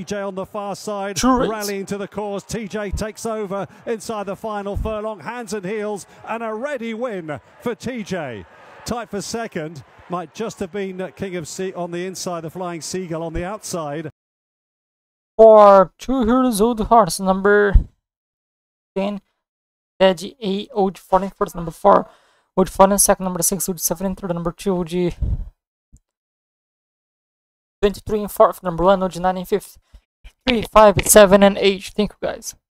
TJ on the far side, True. rallying to the cause. TJ takes over inside the final furlong, hands and heels, and a ready win for TJ. Tight for second, might just have been King of Sea on the inside, the Flying Seagull on the outside. For 2 years old horse, number 10, Teej A, OG 14 first, number 4, OG 14 second, number 6, OG 17 third, number 2, OG 23 and 4th, number 1, OG 9 and 5th, 3, 5, 7, and 8. Thank you guys.